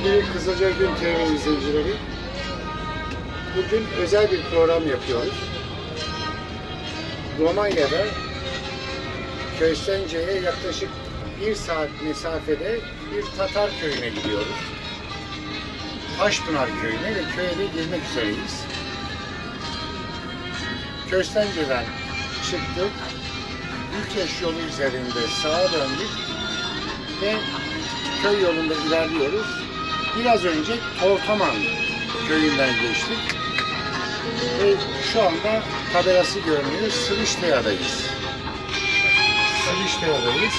Sevgili Kızılcagün TV izleyicileri, bugün özel bir program yapıyoruz. Romanya'da Köstence'ye yaklaşık 1 saat mesafede bir Tatar köyüne gidiyoruz. Taşpınar köyüne ve köye de girmek üzereyiz. Köstence'den çıktık, Bükreş yolu üzerinde sağa döndük ve köy yolunda ilerliyoruz. Biraz önce Tortoman köyünden geçtik ve şu anda tabelası görünüyor. Sıvıştaya'dayız. Sıvıştaya'dayız.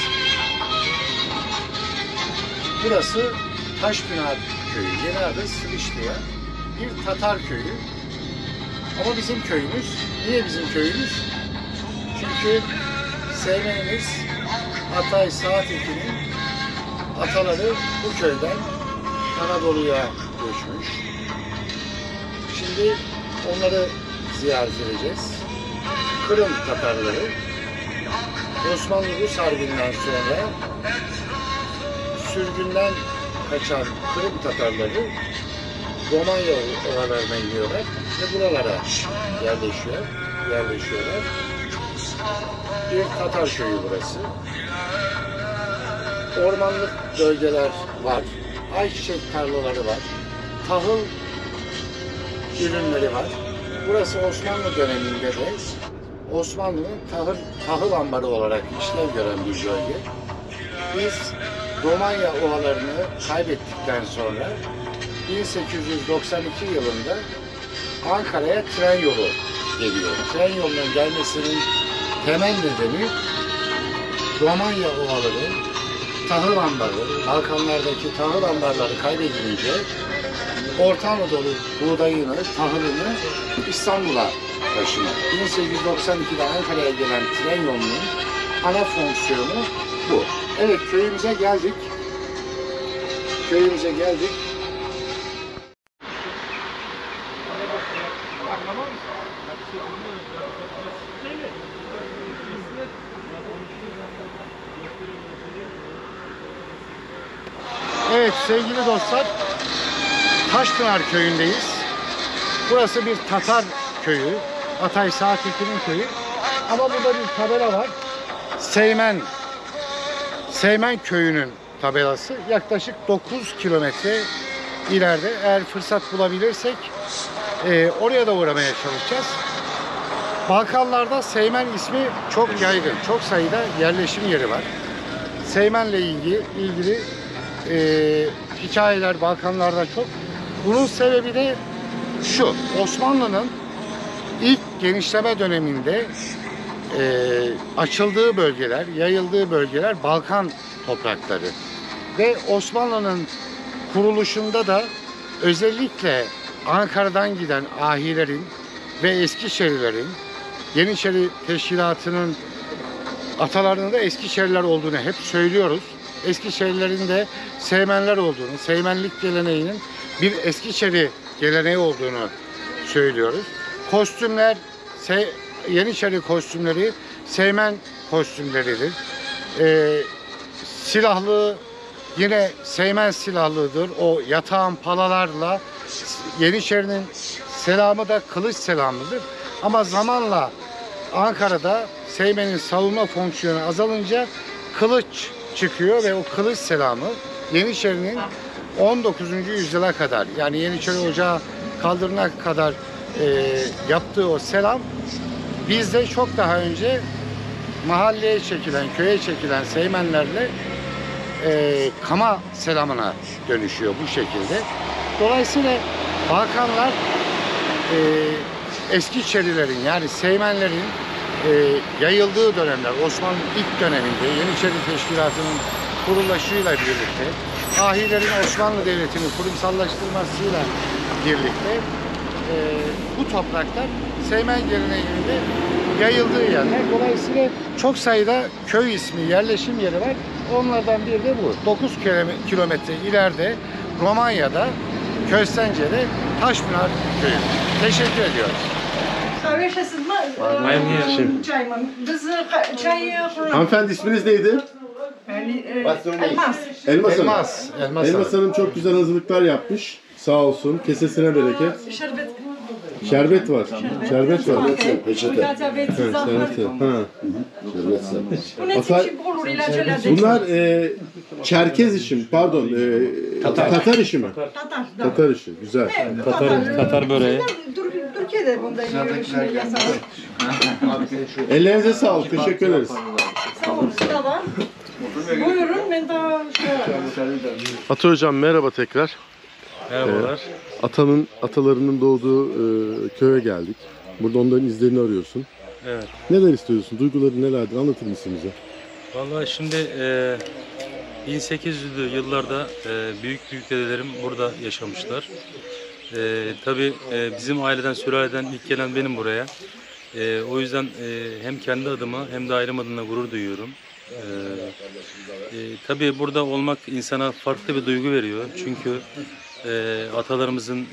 Burası Taşpınar köyü. Yeni adı Sıvıştaya. Bir Tatar köyü. Ama bizim köyümüz. Niye bizim köyümüz? Çünkü Seymenimiz Atay Saattekin'in ataları bu köyden Anadolu'ya göçmüş. Şimdi onları ziyaret edeceğiz. Kırım Tatarları Osmanlı-Rus Harbi'nden sonra sürgünden kaçan Kırım Tatarları Romanya ovalarına iniyorlar ve buralara yerleşiyorlar. Bir Tatar köyü burası. Ormanlık bölgeler var. Ayçiçek tarlaları var. Tahıl ürünleri var. Burası Osmanlı döneminde de Osmanlı'nın tahıl ambarı olarak işlev gören bir bölge. Biz Romanya ovalarını kaybettikten sonra 1892 yılında Ankara'ya tren yolu geliyor. Tren yolunun gelmesinin temel nedeni Romanya ovaları, tahıl ambarı, Balkanlardaki tahıl ambarları kaybedilince Orta Anadolu buğdayını, tahılını İstanbul'a taşımak. 1892'de Ankara'ya gelen tren yolunun ana fonksiyonu bu. Evet, köyümüze geldik. Evet sevgili dostlar, Taşpınar köyündeyiz. Burası bir Tatar köyü, Atay Saattekin'in köyü. Ama burada bir tabela var. Seymen köyünün tabelası. Yaklaşık 9 kilometre ileride. Eğer fırsat bulabilirsek oraya da uğramaya çalışacağız. Balkanlarda Seymen ismi çok yaygın. Çok sayıda yerleşim yeri var. Seymen'le ilgili hikayeler Balkanlarda çok. Bunun sebebi de şu: Osmanlı'nın ilk genişleme döneminde açıldığı bölgeler, yayıldığı bölgeler Balkan toprakları. Ve Osmanlı'nın kuruluşunda da özellikle Ankara'dan giden ahilerin ve Eskişehirlerin, Yeniçeri Teşkilatı'nın atalarının da Eskişehirler olduğunu hep söylüyoruz. Eskişehirlerin de Seymenler olduğunu, Seymenlik geleneğinin bir Eskişehir geleneği olduğunu söylüyoruz. Kostümler, Yeniçeri kostümleri Seymen kostümleridir. Silahlı yine Seymen silahlığıdır. O yatağın palalarla Yeniçerinin selamı da kılıç selamıdır. Ama zamanla Ankara'da Seymen'in savunma fonksiyonu azalınca kılıç çıkıyor ve o kılıç selamı Yeniçeri'nin 19. yüzyıla kadar, yani Yeniçeri Ocağı kaldırına kadar yaptığı o selam bizde çok daha önce mahalleye çekilen, köye çekilen Seymenlerle kama selamına dönüşüyor bu şekilde. Dolayısıyla Balkanlar Eskişehirlerin, yani Seymenlerin yayıldığı dönemler, Osmanlı ilk döneminde Yeniçeri Teşkilatı'nın kuruluşuyla birlikte, ahilerin Osmanlı Devleti'ni kurumsallaştırmasıyla birlikte bu topraklar Seymen geleneğinde yayıldığı yerler. Dolayısıyla çok sayıda köy ismi, yerleşim yeri var. Onlardan biri de bu. 9 kilometre ileride Romanya'da, Köstence'de Taşpınar köyü. Teşekkür ediyoruz. Hanımefendi isminiz neydi? Elmas. Elmas Hanım. Elmas Elmas Hanım çok güzel hazırlıklar yapmış. Sağ olsun. Kesesine bereket. Şerbet var. Şerbet var. Peçete. Şerbeti. Ha. Şerbet. Bunlar Çerkez işi mi? Pardon. Tatar işi mi? Tatar işi. Güzel. Tatar böreği. Türkiye'de bunda yiyor şimdi yasağı. Ellerinize sağlık. Teşekkür ederiz. Sağ olun. Da var. Buyurun ben daha Ata hocam merhaba tekrar. Merhabalar. Atalarının doğduğu köye geldik. Burada onların izlerini arıyorsun. Evet. Neler istiyorsun? Duyguları nelerdir? Anlatır mısın bize? Vallahi şimdi 1800'lü yıllarda büyük dedelerim burada yaşamışlar. Tabii bizim aileden, sülaleden ilk gelen benim buraya. O yüzden hem kendi adıma hem de ailem adına gurur duyuyorum. Tabii burada olmak insana farklı bir duygu veriyor. Çünkü atalarımızın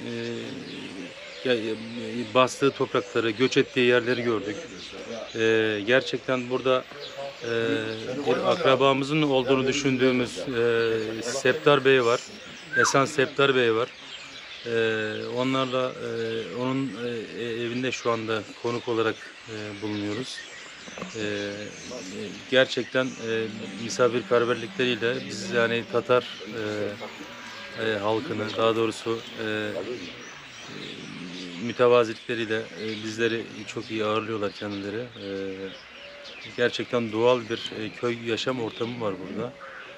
bastığı toprakları, göç ettiği yerleri gördük. Gerçekten burada bir akrabamızın olduğunu düşündüğümüz Septar Bey var. Esen Septar Bey var. Onlarla onun evinde şu anda konuk olarak bulunuyoruz. Gerçekten misafirperverlikleriyle biz yani Tatar halkını, daha doğrusu mütevazilikleriyle bizleri çok iyi ağırlıyorlar kendileri. Gerçekten doğal bir köy yaşam ortamı var burada.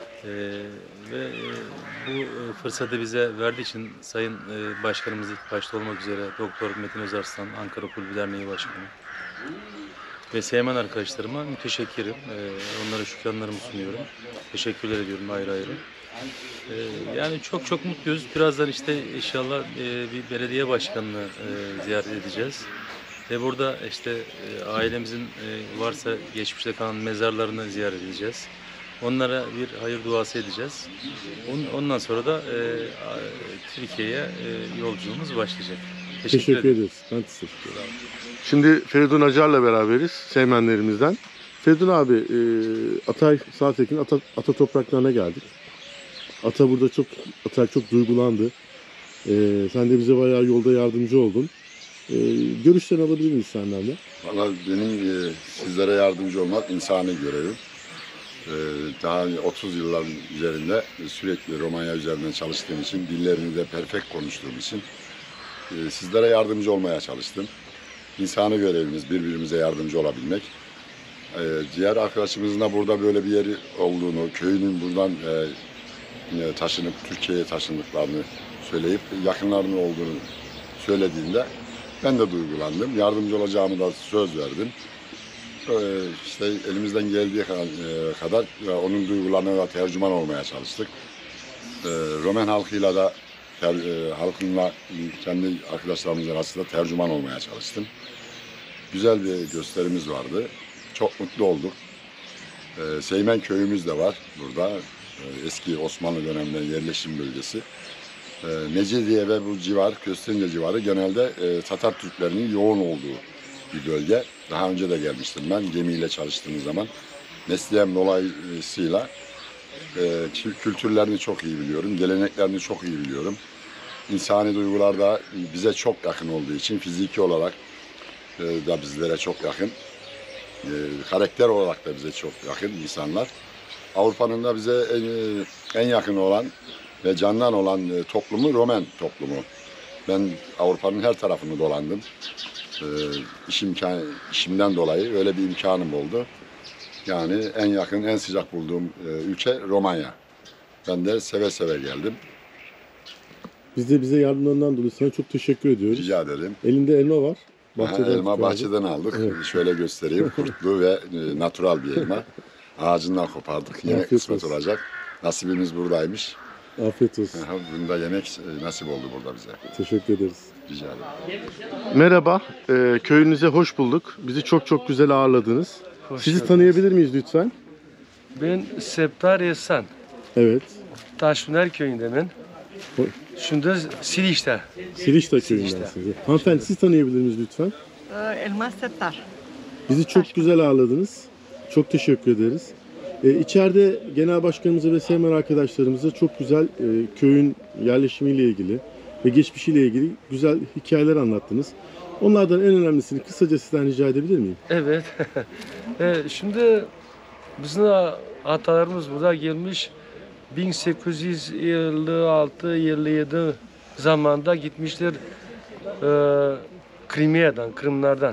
Ve bu fırsatı bize verdiği için Sayın Başkanımız ilk başta olmak üzere Doktor Metin Özarslan, Ankara Kulübü Derneği Başkanı ve Seymen arkadaşlarıma müteşekkirim. Onlara şükranlarımı sunuyorum. Teşekkürler ediyorum ayrı ayrı. Yani çok mutluyuz. Birazdan işte inşallah bir belediye başkanını ziyaret edeceğiz. Ve burada işte ailemizin varsa geçmişte kalan mezarlarını ziyaret edeceğiz. Onlara bir hayır duası edeceğiz. Ondan sonra da Türkiye'ye yolculuğumuz başlayacak. Teşekkür ederiz. Ben teşekkür ederim. Şimdi Feridun Acar'la beraberiz, Seymenlerimizden. Feridun abi, Atay Sağtekin ata topraklarına geldik. Ata burada çok duygulandı. Sen de bize bayağı yolda yardımcı oldun. Görüşlerini alabilir miyiz senden de? Valla benim sizlere yardımcı olmak insani görevim. Daha 30 yılların üzerinde sürekli Romanya üzerinden çalıştığım için, dillerini de perfect konuştuğum için sizlere yardımcı olmaya çalıştım. İnsani görevimiz birbirimize yardımcı olabilmek. Diğer arkadaşımızın da burada böyle bir yeri olduğunu, köyünün buradan taşınıp Türkiye'ye taşındıklarını söyleyip yakınlarının olduğunu söylediğinde ben de duygulandım. Yardımcı olacağımı da söz verdim. İşte elimizden geldiği kadar onun duygularına da tercüman olmaya çalıştık. Romen halkıyla da halkınla kendi arkadaşlarımızın arasında tercüman olmaya çalıştım. Güzel bir gösterimiz vardı. Çok mutlu olduk. Seymen köyümüz de var burada. Eski Osmanlı döneminden yerleşim bölgesi. Mecidiye ve bu civar, Köstence civarı genelde Tatar Türklerinin yoğun olduğu bir bölge. Daha önce de gelmiştim ben gemiyle çalıştığım zaman. Mesleğim dolayısıyla kültürlerini çok iyi biliyorum, geleneklerini çok iyi biliyorum. İnsani duygular da bize çok yakın olduğu için fiziki olarak da bizlere çok yakın. Karakter olarak da bize çok yakın insanlar. Avrupa'nın da bize en yakın olan ve candan olan toplumu Romen toplumu. Ben Avrupa'nın her tarafını dolandım. İşimden dolayı öyle bir imkanım oldu. Yani en yakın, en sıcak bulduğum ülke Romanya. Ben de seve seve geldim. Biz de bize yardımlarından dolayı sana çok teşekkür ediyoruz. Rica ederim. Elinde elma var. Elma bahçeden aldık. Evet. Şöyle göstereyim. Kurtlu ve natural bir elma. Ağacından kopardık. Yemek kısmet olacak. Nasibimiz buradaymış. Afiyet olsun. Bunda yemek nasip oldu burada bize. Teşekkür ederiz. Rica ederim. Merhaba, köyünüze hoş bulduk. Bizi çok güzel ağırladınız. Sizi tanıyabilir miyiz lütfen? Ben Septar Esen. Evet. Taşpınar köyündenim. Şimdi Siliş'te. Silişta köyündensiniz. Hanımefendi siz tanıyabilir miyiz lütfen? Elmas Septar. Bizi çok güzel ağırladınız. Çok teşekkür ederiz. İçeride genel başkanımıza ve Seymen arkadaşlarımıza çok güzel köyün yerleşimiyle ilgili ve geçmişiyle ilgili güzel hikayeler anlattınız. Onlardan en önemlisini kısaca sizden rica edebilir miyim? Evet. Şimdi bizim atalarımız burada gelmiş 1856-57 zamanda gitmişler Krimya'dan, Kırımlardan.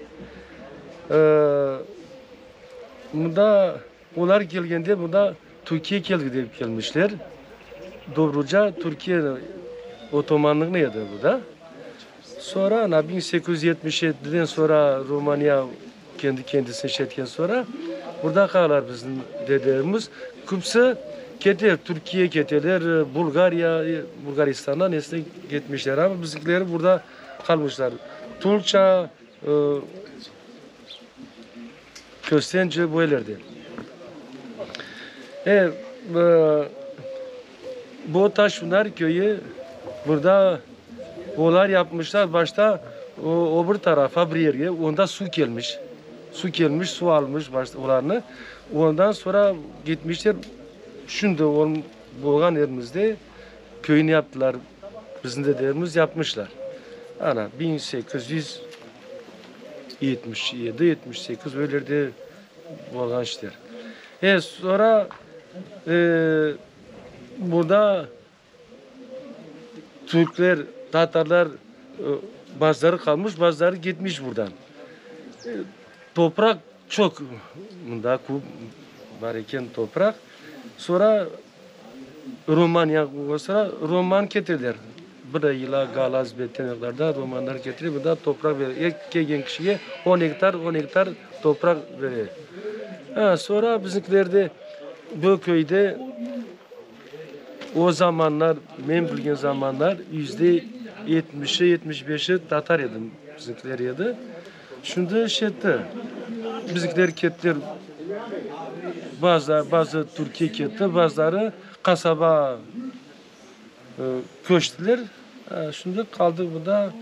Burada onlar geldiğinde burada Türkiye gelmişler. Doğruca Türkiye Otomanlığı'nı yedi burada. Sonra 1877'den sonra Romanya kendi kendisini çektikten sonra burada kalırlar bizim dedelerimiz. Kimse gider, Türkiye giderler, Bulgaristan'a nesne gitmişler ama bizimkileri burada kalmışlar. Tulça, Köstence bu yerlerde. Bu Taşpınar köyü burada oğlar yapmışlar. Başta o bir tarafa bir yere onda su gelmiş. Su almış başta oğlarını. Ondan sonra gitmişler. Şimdi bulgan yerimizde köyünü yaptılar. Bizim dedelerimiz yapmışlar. Ana 1877-78 öylerde bulgan işler. Sonra burada Türkler, Tatarlar bazıları kalmış, bazıları gitmiş buradan. Toprak çok bunda bariken toprak. Sonra Roman getirdiler. Buraya Galazbetenler'de Romanlar getiriyor. Burada toprak veriyor. İlk gelen kişiye 10 hektar toprak veriyor. Sonra bizimkilerde bu köyde o zamanlar, benim bildiğim zamanlar %70'i 75'i Tatar yedim, bizimkiler yedi. Şimdi bizimkiler kettiler, bazı Türkiye ketti, bazıları kasaba köçtüler. Şimdi kaldı burada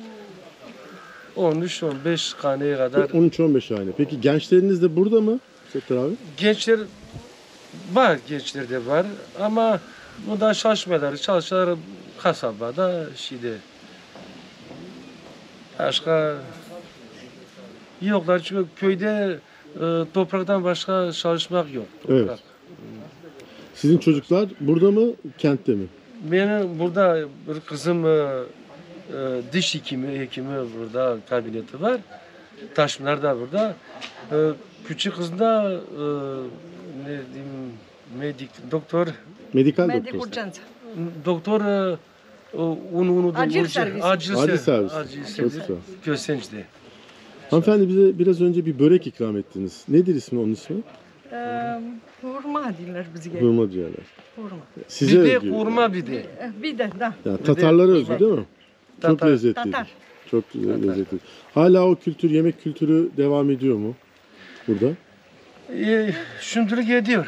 13-15 haneye kadar. 13-15 hane. Peki gençleriniz de burada mı Settar abi? Gençler de var ama bu da çalışıyorlar kasabada başka yoklar çünkü köyde topraktan başka çalışmak yok. Toprak. Evet. Sizin çocuklar burada mı, kentte mi? Benim burada bir kızım diş hekimi burada kabineti var. Taşpınar da burada. Küçük kız da ne diyeyim doktor. Medikal Medik doktor. urgență. Doktor Acil servis. Acil servis. Çok güzel. Köstenç'te. Hanımefendi bize biraz önce bir börek ikram ettiniz. Nedir ismi onun ismi? Hurma diyorlar bize. Hurma diyorlar. Hurma. Size Bir de özgü. hurma bir de. Bir de da. Yani Tatarlara özgü değil mi? Çok Tatar. lezzetli. Tatar. Çok lezzetli. Hala o kültür, yemek kültürü devam ediyor mu burada? Şimdilik ediyor.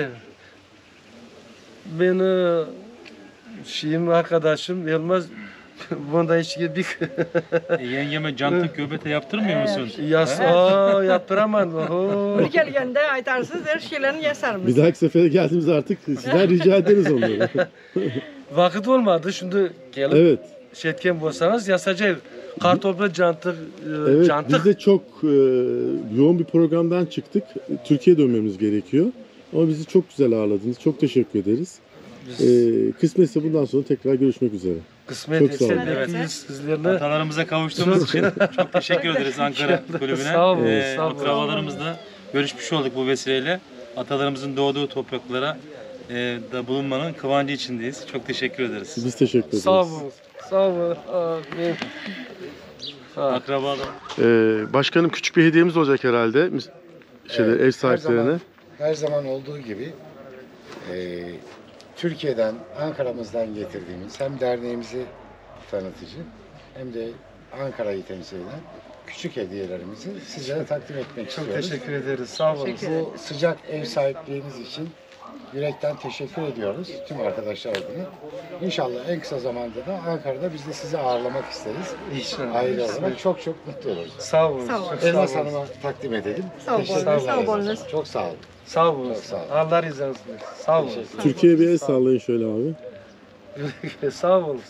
Beni arkadaşım Yılmaz bunda hiç girdik. Yengeme cantık göbete yaptırmıyor musun? Yaptıramam. Bir gelgende aytarsız her şeylerini yasarmış. Bir dahaki sefere geldiğimizde artık sizden rica ederiz onları. Vakit olmadı. Şimdi gelip Evet. şetken bulsanız yasacağız. Kartoplu cantık. Evet, cantık. biz de çok yoğun bir programdan çıktık. Türkiye'ye dönmemiz gerekiyor. Ama bizi çok güzel ağırladınız. Çok teşekkür ederiz. Kısmetse bundan sonra tekrar görüşmek üzere. Kısmet Çok sağ olun. etse bekliyoruz sizlerle. Atalarımıza kavuştuğumuz için çok teşekkür ederiz Ankara kulübüne. Sağ olun, sağ olun. Akrabalarımızla görüşmüş olduk bu vesileyle. Atalarımızın doğduğu topraklara da bulunmanın kıvancı içindeyiz. Çok teşekkür ederiz. Biz teşekkür ederiz. Sağ olun. Sağ olun. Amin. Akrabalar. Başkanım küçük bir hediyemiz olacak herhalde. Evet, Ev sahiplerine. Her zaman olduğu gibi Türkiye'den, Ankara'mızdan getirdiğimiz hem derneğimizi tanıtıcı hem de Ankara'yı temsil eden küçük hediyelerimizi sizlere takdim etmek Çok istiyoruz. teşekkür ederiz. Sağ olun. Bu sıcak ev sahipliğiniz için yürekten teşekkür ediyoruz tüm arkadaşlar adına. İnşallah en kısa zamanda da Ankara'da biz de sizi ağırlamak isteriz. İnşallah. Aile olarak çok çok mutlu oluruz. Sağ olun. Sağ olun. Elmas Hanım'a takdim edelim. Sağ olun, Teşekkür sağ ederiz. olun. Çok sağ olun. Sağ olun. Çok sağ olun. Allah razı olsun. Sağ olun. Türkiye'ye bir el sallayın şöyle abi. Sağ olun.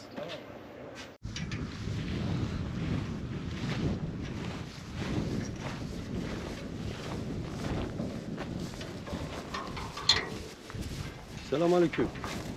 Selamünaleyküm.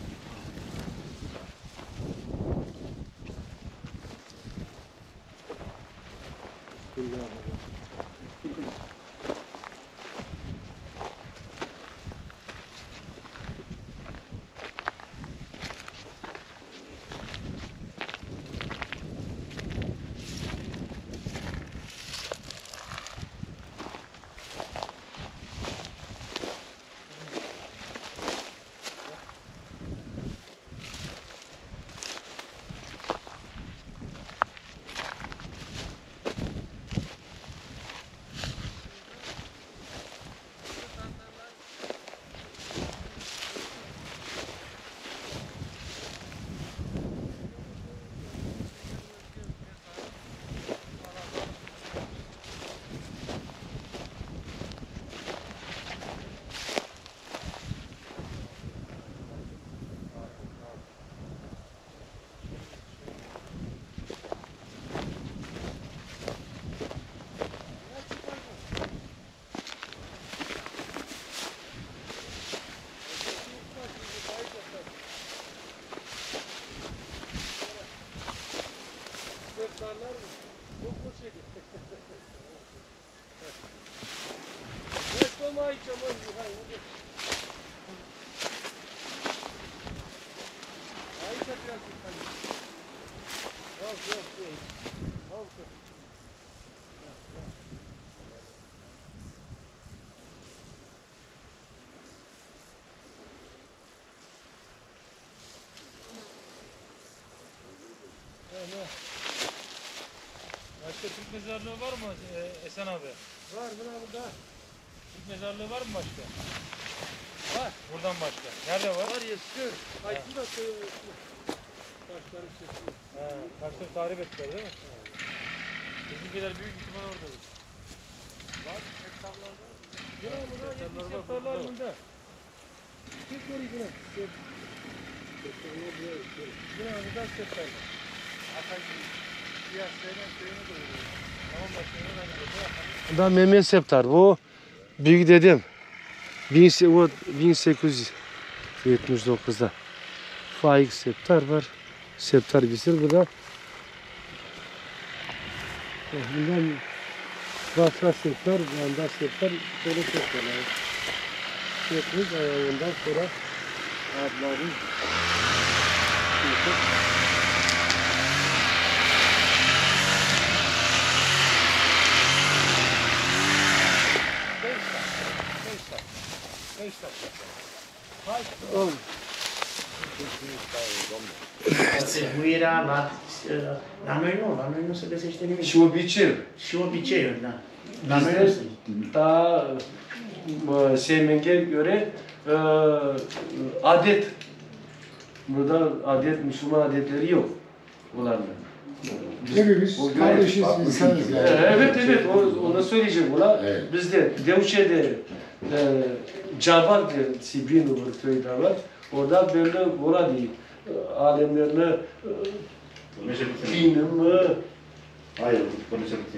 Başka Türk mezarlığı var mı Esen abi? Var burada. Türk mezarlığı var mı başka? Var. Buradan başka. Nerede var? Var yetişiyor. Ay bu da taşları çekiyor. Ha, taşları tahrip ettiler değil mi? Bizimkiler büyük ihtimal oradadır. Buna septarlar bunda. Kim koruyor buna? Buna burada septarlar. Bu da Mehmet Septar. Bu büyük dedem. 1879'da. Faik Septar var. Septar Gisir bu da. Bundan Basra Septar, Vanda Septar, Solu Septarlar. Septar ayağından sonra adları Nu era la noi nu se găsește nimic. și obiceiul. Și obiceiuri, da. La noi nu se. Ta Semeng'e göre adet. Burada adet, Müslüman adetleri yok. Bunlarla. Hepimiz O göre- kardeşiz, insanız yani. Evet, onu söyleyeceğim buna. Evet. Bizde Devşe'de Cabal diye Sibrin olur köyde var. Orada böyle buna değil. Alemlerine dinim, Hayır, konuşabilir.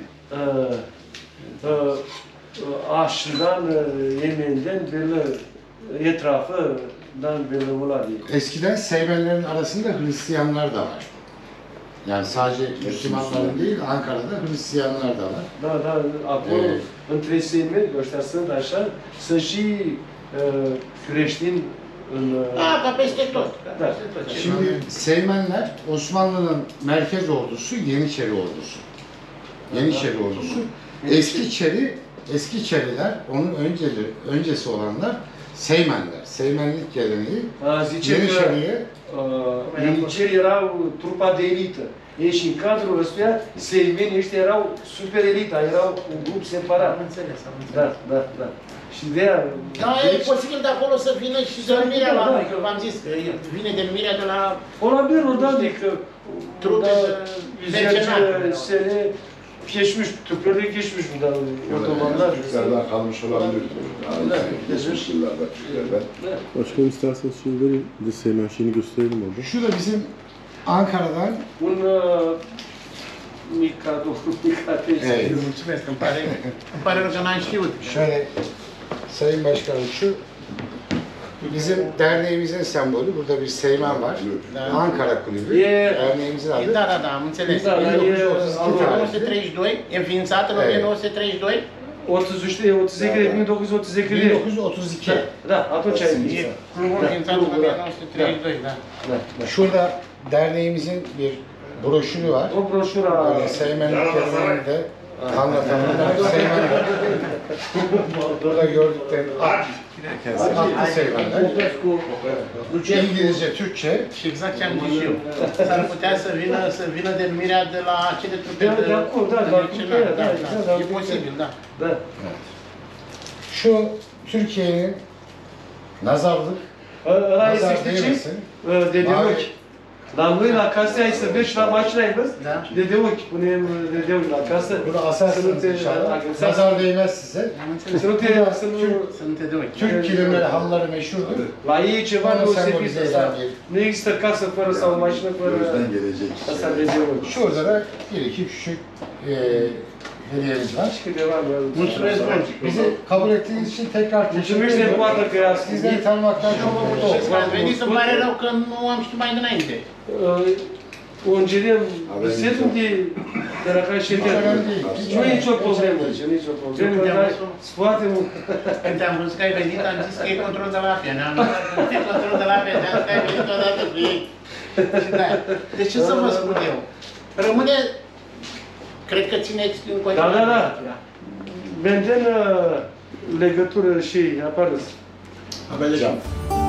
aşçıdan, yemeğinden böyle etrafından böyle buna değil. Eskiden Seymenlerin arasında Hristiyanlar da var. Yani sadece Müslümanların değil, Ankara'da Hristiyanlar da var. Da, acolo, Evet. între semeni, ăștia sunt așa, sunt și creștini în... Da, peste tot. Da. Şimdi Seymenler Osmanlı'nın merkez ordusu Yeniçeri ordusu. Yeniçeri ordusu. Eski Çeriler, onun öncesi olanlar Seymenler. Seymenlik geleneği Zice că Yeniçeri'ye Yeniçeri erau trupa de elită. Ei și în cadrul ăstuia, seimenii ăștia erau super elita, erau un grup separat. Am înțeles. Da. Și de aia... Da, e posibil de acolo să vină și denumirea la noi, că v-am zis că vine denumirea de la Olabilir oradan că trupe mercenari. sene geçmiş, Türkler'de geçmiş bu da otobanlar. Türklerden kalmış olabilir. Geçmiş yıllarda Türklerden. Başkanım isterseniz şimdi verin. Bir de Seymen şeyini gösterelim orada. Şu da bizim Ankara'dan Un mic cadou, mic atenție. Evet. Mulțumesc, îmi pare rău că n-am știut. Şöyle Sayın Başkanım şu bizim derneğimizin sembolü. Burada bir Seymen var. Ankara Kulübü. Derneğimizin adı. Da, da, da, am înțeles. Da, dar e 1932, înființat în 1932. 33, 32, 1932. 1932. Da, atunci ai zis. E clubul înființat în 1932, da. Şurada derneğimizin bir broşürü var. O broșura... Böyle Seymenlik kelimelerini de anlatanlar Seymen var. Burada gördüklerim atlı Seymenler. İngilizce, Türkçe. Și exact ce am zis eu. S-ar putea să vină denumirea de la acele trupe de mercenari. Da, e posibil, da. Da. Şu Türkiye'nin nazarlık, Ăla nazar este, știi ce? değmesin. De Mavi. ochi. La noi, la casă, ai să vezi și la mașină ai văzut? Da. De ochi, punem de ochi la casă. Bunu Să nu asarsınız te inşallah. agresați. Nazar değmez size. Am înțeles. Să nu te... Să nu... Să nu te dă ochi. Türk kilimleri halıları meşhurdur. La ei e ceva Onu deosebit sembolize asta. eden bir. Nu există casă fără sau mașină fără... Gözden gelecek. Asta de ochi. Şurada da bir iki küçük hediyemiz var. Câteva... Mulțumesc mult. Bizi kabul ettiğiniz için tekrar teşekkür Mulțumesc de ediyorum. poartă că ați Sizleri venit. tanımaktan çok mutlu oldum. Ați venit, îmi pare rău că nu am știut mai dinainte. Ongeliem, Avem setul de la care și Hiç önemli değil. nu e nicio problemă, nicio problemă, dar foarte mult. Când te-am văzut că ai venit, am zis că e control de la APIA. Ne-am luat că e control de la APIA, ne-am zis că ai venit odată cu ei. Și da. Deci ce să vă spun eu? Rămâne, cred că țineți în Da, continuare. da, da. Vedem legătură și apărăți. Haberleşelim.